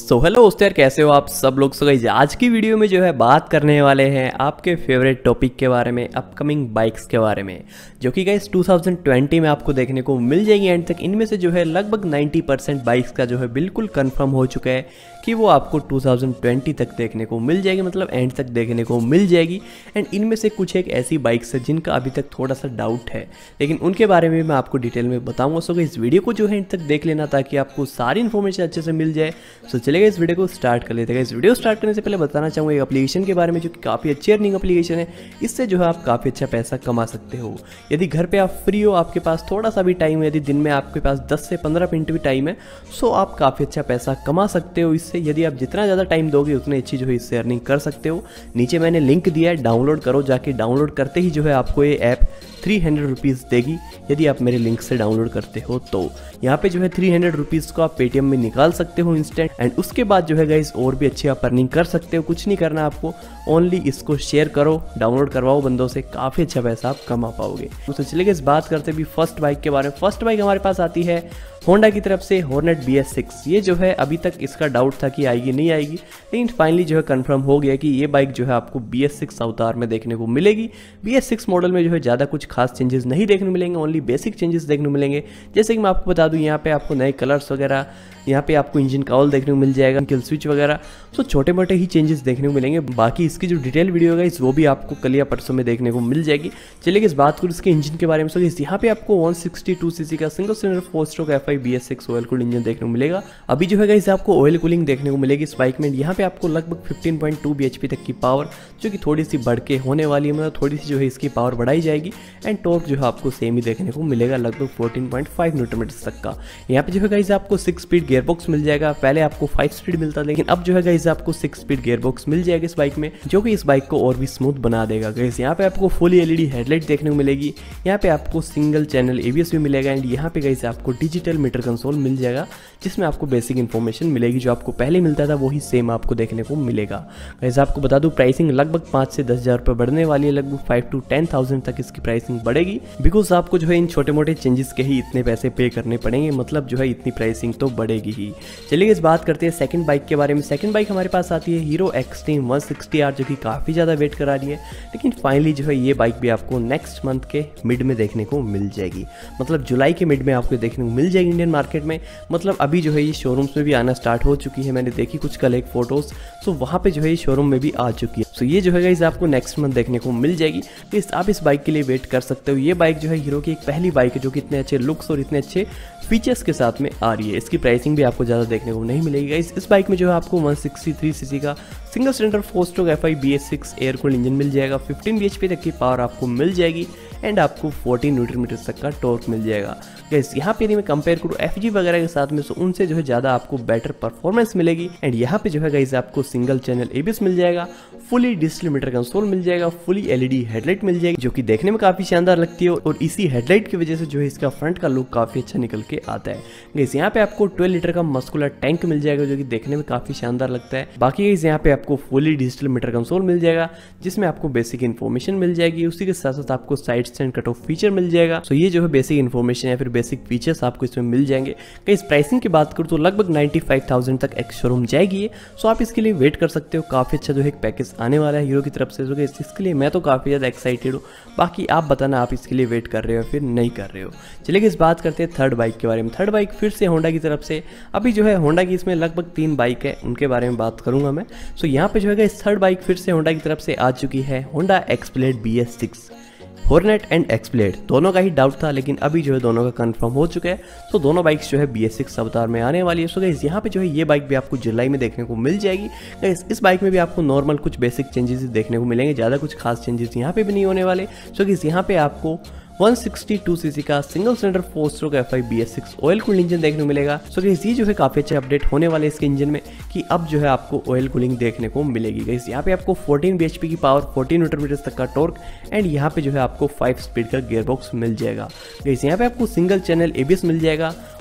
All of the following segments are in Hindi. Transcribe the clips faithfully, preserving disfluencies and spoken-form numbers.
सो हेलो दोस्तों, यार कैसे हो आप सब लोग। सो गाइस आज की वीडियो में जो है बात करने वाले हैं आपके फेवरेट टॉपिक के बारे में, अपकमिंग बाइक्स के बारे में, जो कि गाइस टू थाउजेंड ट्वेंटी में आपको देखने को मिल जाएगी एंड तक। इनमें से जो है लगभग नाइंटी परसेंट बाइक्स का जो है बिल्कुल कंफर्म हो चुका है कि वो आपको टू थाउजेंड ट्वेंटी तक देखने को मिल जाएगी, मतलब एंड तक देखने को मिल जाएगी। एंड इनमें से कुछ एक ऐसी बाइक्स है जिनका अभी तक थोड़ा सा डाउट है, लेकिन उनके बारे में मैं आपको डिटेल में बताऊंगा। सो इस वीडियो को जो है एंड तक देख लेना ताकि आपको सारी इन्फॉर्मेशन अच्छे से मिल जाए। सो चलेगा इस वीडियो को स्टार्ट कर लेते हैं। इस वीडियो स्टार्ट करने से पहले बताना चाहूँगा एक एप्लीकेशन के बारे में जो कि काफ़ी अच्छी अर्निंग एप्लीकेशन है। इससे जो है आप काफ़ी अच्छा पैसा कमा सकते हो। यदि घर पे आप फ्री हो, आपके पास थोड़ा सा भी टाइम है, यदि दिन में आपके पास दस से पंद्रह मिनट भी टाइम है, सो आप काफ़ी अच्छा पैसा कमा सकते हो इससे। यदि आप जितना ज़्यादा टाइम दोगे उतनी अच्छी जो है इससे अर्निंग कर सकते हो। नीचे मैंने लिंक दिया है, डाउनलोड करो। जाके डाउनलोड करते ही जो है आपको ये ऐप थ्री हंड्रेड रुपीज़ देगी यदि आप मेरे लिंक से डाउनलोड करते हो। तो यहाँ पे जो है थ्री हंड्रेड रुपीज़ को आप पेटीएम में निकाल सकते हो इंस्टेंट। एंड उसके बाद जो है गाइस और भी अच्छी आप अर्निंग कर सकते हो। कुछ नहीं करना आपको, ओनली इसको शेयर करो, डाउनलोड करवाओ बंदों से, काफ़ी अच्छा पैसा आप कमा पाओगे। तो चलिए इस बात करते भी फर्स्ट बाइक के बारे में। फर्स्ट बाइक हमारे पास आती है होंडा की तरफ से हॉर्नेट बी एस सिक्स। ये जो है अभी तक इसका डाउट था कि आएगी नहीं आएगी, लेकिन फाइनली जो है कंफर्म हो गया कि ये बाइक जो है आपको बी एस सिक्स अवतार में देखने को मिलेगी। बी एस सिक्स मॉडल में जो है ज़्यादा कुछ खास चेंजेस नहीं देखने को मिलेंगे, ओनली बेसिक चेंजेस देखने को मिलेंगे। जैसे कि मैं आपको बता दूं, यहाँ पे आपको नए कलर्स वगैरह, यहाँ पे आपको इंजन काउल देखने को मिल जाएगा, किल स्विच वगैरह, तो छोटे मोटे ही चेंजेस देखने को मिलेंगे। बाकी इसकी जो डिटेल वीडियो है वो भी आपको कल या परसों में देखने को मिल जाएगी। चलिए इस बात करूँ इसके इंजन के बारे में। सो यहाँ पे आपको वन सिक्सटी टू सीसी का single cylinder four stroke F I B S six oil cooled engine देखने को मिलेगा। अभी जो है गाइस आपको ऑयल कूलिंग देखने को मिलेगी इस बाइक में। यहाँ पे आपको लगभग fifteen point two B H P तक की पावर जो कि थोड़ी सी बढ़ के होने वाली है, मतलब थोड़ी सी जो है इसकी पावर बढ़ाई जाएगी। एंड टॉर्क जो है आपको सेम ही देखने को मिलेगा, लगभग fourteen point five newton metre तक का। यहाँ पे जो है गाइस आपको सिक्स स्पीड गियरबॉक्स मिल जाएगा। पहले आपको फाइव स्पीड मिलता था, लेकिन अब जो है गाइस आपको सिक्स स्पीड गियरबॉक्स मिल जाएगा इस बाइक में, जो कि इस बाइक को और भी स्मूथ बना देगा। गाइस यहाँ पे आपको फुल एलईडी हेडलाइट देखने को मिलेगी। यहाँ पे आपको सिंगल चैनल एबीएस भी मिलेगा। एंड यहाँ पे गाइस आपको डिजिटल मीटर कंसोल मिल जाएगा, जिसमें आपको बेसिक इन्फॉर्मेशन मिलेगी। जो आपको पहले मिलता था वही सेम आपको देखने को मिलेगा। गाइस आपको बता दूं प्राइसिंग लगभग पाँच से दस हज़ार रुपये बढ़ने वाली है, लगभग फाइव टू टेन थाउजेंड तक इसकी प्राइसिंग बढ़ेगी। बिकॉज आपको जो है इन छोटे मोटे चेंजेस के ही इतने पैसे पे करने पड़ेंगे, मतलब जो है इतनी प्राइसिंग तो बढ़ेगी ही। चलिए इस बात करते हैं सेकंड बाइक के बारे में। सेकंड बाइक हमारे पास आती है Hero Xtreme one sixty R, जो कि काफ़ी ज़्यादा वेट करा रही है, लेकिन फाइनली जो है ये बाइक भी आपको नेक्स्ट मंथ के मिड में देखने को मिल जाएगी, मतलब जुलाई के मिड में आपको देखने को मिल जाएगी इंडियन मार्केट में। मतलब अभी जो है ये शोरूम्स में भी आना स्टार्ट हो चुकी है। मैंने देखी कुछ कल एक फोटोज़, सो वहाँ पे जो है ये शोरूम में भी आ चुकी है। सो ये जो है गाइस आपको नेक्स्ट मंथ देखने को मिल जाएगी। तो इस आप इस बाइक के लिए वेट कर सकते हो। ये बाइक जो है हीरो की एक पहली बाइक है जो कि इतने अच्छे लुक्स और इतने अच्छे फीचर्स के साथ में आ रही है। इसकी प्राइसिंग भी आपको ज़्यादा देखने को नहीं मिलेगी। इस इस बाइक में जो है आपको वन सिक्सटी थ्री सीसी का single cylinder four stroke F I B S six air cooled engine मिल जाएगा। फिफ्टीन बी एच पी तक की पावर आपको मिल जाएगी। एंड आपको फोर्टीन न्यूटन मीटर तक का टॉर्क मिल जाएगा। गाइस यहाँ पे यदि मैं कंपेयर करूँ एफजी वगैरह के साथ में, तो उनसे जो है ज़्यादा आपको बेटर परफॉर्मेंस मिलेगी। एंड यहाँ पे जो है गाइस आपको सिंगल चैनल एबीएस मिल जाएगा, फुली डिजिटल मीटर कंसोल मिल जाएगा, फुली एलईडी हेडलाइट मिल जाएगी, जो कि देखने में काफ़ी शानदार लगती है। और इसी हेडलाइट की वजह से जो है इसका फ्रंट का लुक काफ़ी अच्छा निकल के आता है। गाइस यहाँ पे आपको ट्वेल्व लीटर का मस्कुलर टैंक मिल जाएगा, जो कि देखने में काफ़ी शानदार लगता है। बाकी गाइस यहाँ पे आपको फुली डिजिटल मीटर कंसोल मिल जाएगा, जिसमें आपको बेसिक इन्फॉर्मेशन मिल जाएगी। उसी के साथ साथ आपको side stand cut off feature मिल जाएगा। सो ये जो है बेसिक इन्फॉर्मेशन या फिर बेसिक फीचर्स आपको इसमें मिल जाएंगे। गाइस प्राइसिंग की बात करूँ तो लगभग नाइन्टी फाइव थाउजेंड तक एक शोरूम जाएगी, सो आप इसके लिए वेट कर सकते हो। काफ़ी अच्छा जो है एक पैकेज आने वाला है हीरो की तरफ से, जो कि इसके लिए मैं तो काफ़ी ज़्यादा एक्साइटेड हूँ। बाकी आप बताना आप इसके लिए वेट कर रहे हो फिर नहीं कर रहे हो। चलिए इस बात करते हैं थर्ड बाइक के बारे में। थर्ड बाइक फिर से होंडा की तरफ से। अभी जो है होंडा की इसमें लगभग तीन बाइक है, उनके बारे में बात करूंगा मैं। सो यहाँ पे जो है इस थर्ड बाइक फिर से होंडा की तरफ से आ चुकी है, Honda Xblade B S six. Hornet and Xblade दोनों का ही डाउट था, लेकिन अभी जो है दोनों का कंफर्म हो चुका है। तो दोनों बाइक्स जो है बी एस सिक्स अवतार में आने वाली है। सो गाइस यहाँ पे जो है ये बाइक भी आपको जुलाई में देखने को मिल जाएगी। गाइस इस बाइक में भी आपको नॉर्मल कुछ बेसिक चेंजेस देखने को मिलेंगे, ज़्यादा कुछ खास चेंजेस यहाँ पे भी नहीं होने वाले। सो गाइस यहाँ पे आपको वन सिक्सटी टू सीसी का single cylinder four stroke F I B S six oil cooled engine देखने को मिलेगा। सो गाइस ये जो है काफ़ी अच्छा अपडेट होने वाले इसके इंजन में, कि अब जो है आपको ऑयल कूलिंग देखने को मिलेगी। गाइस यहाँ पे आपको फोर्टीन बी एच पी की पावर, फोर्टीन न्यूटन मीटर तक का टॉर्क, एंड यहाँ पे जो है आपको फाइव स्पीड का गियरबॉक्स मिल जाएगा। गाइस यहाँ पे आपको सिंगल चैनल एबीएस मिल जाएगा।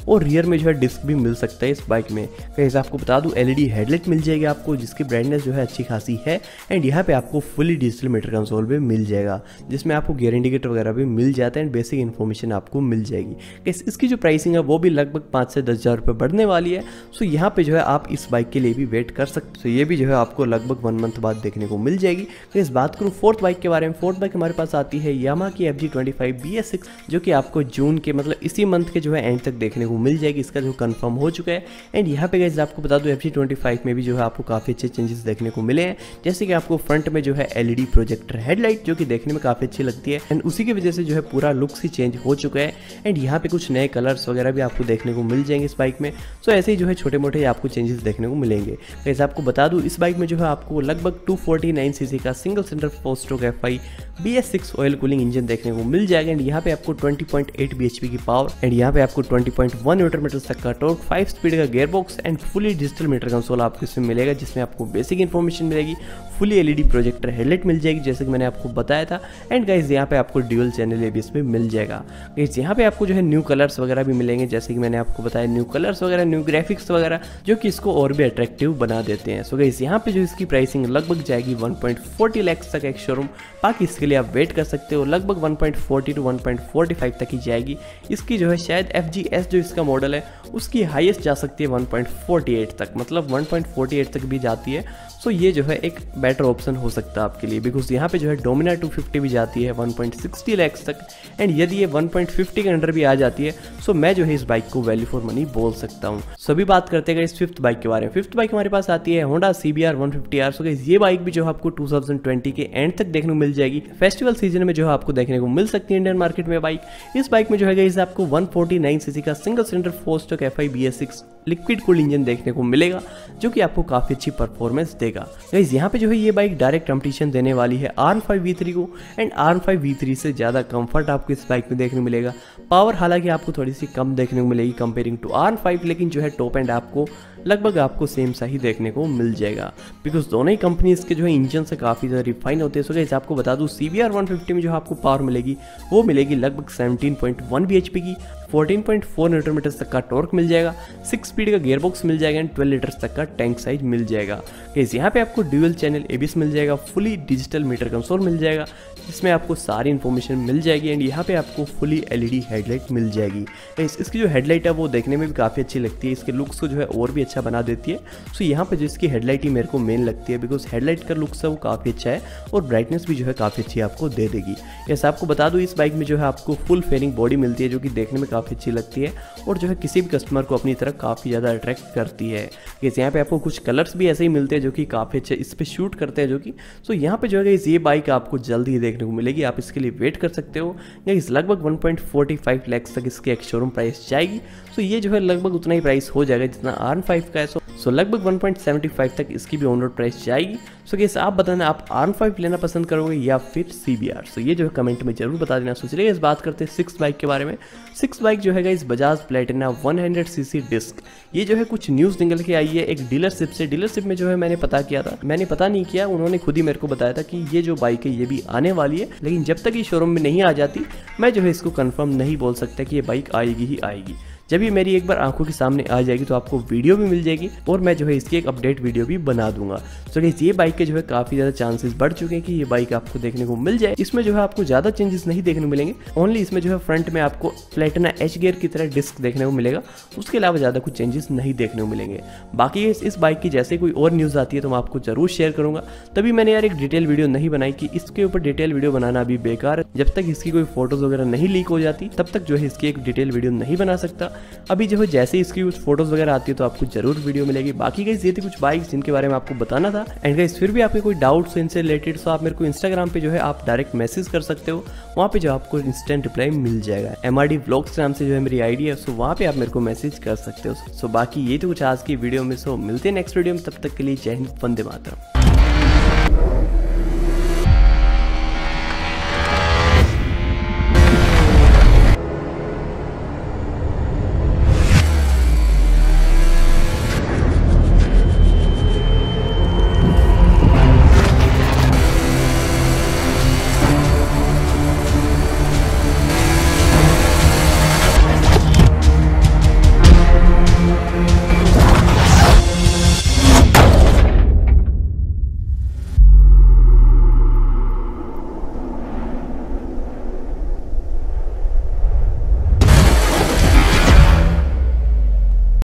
और रियर में जो है डिस्क भी मिल सकता है इस बाइक में। गाइस आपको बता दूं एलईडी हेडलाइट मिल जाएगी आपको, जिसकी ब्राइटनेस जो है अच्छी खासी है। एंड यहाँ पे आपको फुली डिजिटल मीटर कंसोल भी मिल जाएगा, जिसमें आपको गियर इंडिकेटर वगैरह भी मिल जाता है एंड बेसिक इन्फॉर्मेशन आपको मिल जाएगी। गाइस इसकी जो प्राइसिंग है वो भी लगभग पाँच से दस हज़ार रुपये बढ़ने वाली है। सो यहाँ पे जो है आप इस बाइक के लिए भी वेट कर सकते हो। तो ये भी जो है आपको लगभग वन मंथ बाद देखने को मिल जाएगी। तो इस बात करूँ फोर्थ बाइक के बारे में, फोर्थ बाइक हमारे पास आती है यामाहा की F Z twenty five B S six, जो कि आपको जून के मतलब इसी मंथ के जो है एंड तक देखने को मिल जाएगी। इसका जो कंफर्म हो चुका है। एंड यहाँ पे गाइस आपको बता दूं एफ जी ट्वेंटी फाइव में भी जो है आपको काफ़ी अच्छे चेंजेस देखने को मिले हैं, जैसे कि आपको फ्रंट में जो है एलईडी प्रोजेक्टर हेडलाइट जो कि देखने में काफ़ी अच्छी लगती है एंड उसी की वजह से जो है पूरा लुक्स ही चेंज हो चुका है। एंड यहाँ पे कुछ नए कलर्स वगैरह भी आपको देखने को मिल जाएंगे इस बाइक में। सो ऐसे ही जो है छोटे मोटे आपको चेंजेस देखने को मिलेंगे। गाइस आपको बता दूं इस बाइक में जो है आपको लगभग टू फोर्टी नाइन सीसी का single cylinder four stroke F I B S six oil cooling engine देखने को मिल जाएगा। एंड यहाँ पे आपको twenty point eight B H P की पावर एंड यहाँ पे आपको twenty point one newton metre तक का टॉर्क, फाइव स्पीड का gear box and fully digital meter console आपको इसमें मिलेगा, जिसमें आपको बेसिक इन्फॉर्मेशन मिलेगी। फुली एलईडी प्रोजेक्टर हेडलाइट मिल जाएगी जैसे कि मैंने आपको बताया था। एंड गाइस यहाँ पे आपको ड्यूअल चैनल एबीएस में मिल जाएगा। गाइस यहाँ पे आपको जो है न्यू कलर्स वगैरह भी मिलेंगे, जैसे कि मैंने आपको बताया न्यू कलर्स वगैरह, न्यू ग्राफिक्स वगैरह, जो कि इसको और भी अट्रैक्टिव बना देते हैं। सो गाइस यहाँ पे जो इसकी प्राइसिंग लगभग जाएगी one point four zero lakh तक एक शोरूम, बाकी इसके लिए आप वेट कर सकते हो। लगभग one point four zero to one point four five तक ही जाएगी। इसकी जो है शायद एफ जी एस जो इसका मॉडल है उसकी हाईएस्ट जा सकती है वन पॉइंट फोर एट तक, मतलब वन पॉइंट फोर एट तक भी जाती है। सो so ये जो है एक बेटर ऑप्शन हो सकता है आपके लिए, बिकॉज यहाँ पे जो है डोमिनार टू फिफ्टी भी जाती है one point six zero lakh तक। एंड यदि ये वन पॉइंट फिफ्टी के अंडर भी आ जाती है सो so मैं जो है इस बाइक को वैल्यू फॉर मनी बोल सकता हूँ। सभी बात करते हैं इस फिफ्थ बाइक के बारे में। फिफ्थ बाइक हमारे पास आती है Honda C B R one fifty R. So ये बाइक भी जो है आपको टू थाउजेंड ट्वेंटी के एंड तक देखने को मिल जाएगी। फेस्टिवल सीजन में जो है आपको देखने को मिल सकती है इंडियन मार्केट में बाइक। इस बाइक में जो है आपको वन फोर्टी नाइन सीसी का single cylinder four stroke F I B S six liquid cooled engine देखने को मिलेगा, जो कि आपको काफी अच्छी परफॉर्मेंस देगा। गाइस यहाँ पे जो है ये बाइक डायरेक्ट कंपटीशन देने वाली है R one five V three को। And R one five V three से ज़्यादा कंफर्ट आपको इस बाइक में देखने को मिलेगा। पावर हालांकि आपको थोड़ी सी कम देखने को मिलेगी comparing to R one five, लेकिन जो है टॉप एंड आपको लगभग आपको सेम सा ही देखने को मिल जाएगा, बिकॉज दोनों ही कंपनीज के जो है इंजन से काफ़ी ज़्यादा रिफाइन होते हैं। सो गाइस आपको बता दूं C B R one fifty में जो आपको पावर मिलेगी वो मिलेगी लगभग seventeen point one B H P की, fourteen point four newton metre तक का टॉर्क मिल जाएगा, सिक्स स्पीड का गियर बॉक्स मिल जाएगा एंड ट्वेल्व लीटर्स तक का टैंक साइज मिल जाएगा। गाइस यहाँ पे आपको ड्यूअल चैनल एबीएस मिल जाएगा, फुली डिजिटल मीटर कंसोल मिल जाएगा, जिसमें आपको सारी इन्फॉर्मेशन मिल जाएगी। एंड यहाँ पे आपको फुली एलईडी हेडलाइट मिल जाएगी। गाइस इसकी जो हेडलाइट है वो देखने में भी काफ़ी अच्छी लगती है, इसके लुक्स को जो है और भी अच्छा बना देती है। सो यहाँ पे जो इसकी हेडलाइट ही मेरे को मेन लगती है, बिकॉज हेडलाइट का लुक्स है वो काफ़ी अच्छा है और ब्राइटनेस भी जो है काफ़ी अच्छी आपको दे देगी। जैसे आपको बता दूँ इस बाइक में जो है आपको फुल फेयरिंग बॉडी मिलती है, जो कि देखने में काफ़ी अच्छी लगती है और जो है किसी भी कस्टमर को अपनी तरफ काफ़ी ज़्यादा अट्रैक्ट करती है। जैसे यहाँ पे आपको कुछ कलर्स भी ऐसे ही मिलते हैं जो कि काफ़ी अच्छे इस पर शूट करते हैं, जो कि सो यहाँ पे जो है ये बाइक आपको जल्द ही देखने को मिलेगी, आप इसके लिए वेट कर सकते हो। इस लगभग one point four five lakh तक इसकी एक शोरूम प्राइस जाएगी। सो ये जो है लगभग उतना ही प्राइस हो जाएगा जितना आर वन फाइव का है। सो सो लगभग वन पॉइंट सेवन फाइव तक इसकी भी ऑन रोड प्राइस जाएगी। सो गाइस आप बताना आप आर वन फाइव लेना पसंद करोगे या फिर सी बी आर। सो ये जो है कमेंट में जरूर बता देना। सो चलिए इस बात करते हैं सिक्स बाइक के बारे में। सिक्स बाइक जो है इस Bajaj Platina one hundred C C disc, ये जो है कुछ न्यूज़ निकल के आई है एक डीलरशिप से। डीलरशिप में जो है मैंने पता किया था, मैंने पता नहीं किया, उन्होंने खुद ही मेरे को बताया था कि ये जो बाइक है ये भी आने वाली है, लेकिन जब तक ये शोरूम में नहीं आ जाती मैं जो है इसको कंफर्म नहीं बोल सकता कि ये बाइक आएगी ही आएगी। जब ये मेरी एक बार आंखों के सामने आ जाएगी तो आपको वीडियो भी मिल जाएगी और मैं जो है इसकी एक अपडेट वीडियो भी बना दूंगा। सो गाइस ये बाइक के जो है काफ़ी ज़्यादा चांसेस बढ़ चुके हैं कि ये बाइक आपको देखने को मिल जाए। इसमें जो है आपको ज़्यादा चेंजेस नहीं देखने को मिलेंगे, ओनली इसमें जो है फ्रंट में आपको प्लेटिना एच गियर की तरह डिस्क देखने को मिलेगा, उसके अलावा ज़्यादा कुछ चेंजेस नहीं देखने को मिलेंगे। बाकी इस बाइक की जैसे कोई और न्यूज़ आती है तो मैं आपको जरूर शेयर करूँगा। तभी मैंने यार एक डिटेल वीडियो नहीं बनाई कि इसके ऊपर डिटेल वीडियो बनाना अभी बेकार है। जब तक इसकी कोई फोटोज़ वगैरह नहीं लीक हो जाती तब तक जो है इसकी एक डिटेल वीडियो नहीं बना सकता। अभी जो है जैसे इसकी कुछ फोटोज वगैरह आती है तो आपको जरूर वीडियो मिलेगी। बाकी गाइस ये थी कुछ बाइक्स जिनके बारे में आपको बताना था। एंड गाइस फिर भी आपके कोई डाउट्स इनसे रिलेटेड तो आप मेरे को इंस्टाग्राम पे जो है आप डायरेक्ट मैसेज कर सकते हो, वहाँ पे जो आपको इंस्टेंट रिप्लाई मिल जाएगा। एम आर डी व्लॉग्स नाम से जो है मेरी आईडी है, सो वहाँ पे आप मेरे को मैसेज कर सकते हो। सो बाकी ये तो कुछ आज की वीडियो में। सो मिलते हैं नेक्स्ट वीडियो में, तब तक के लिए जय हिंद, वंदे मातरम।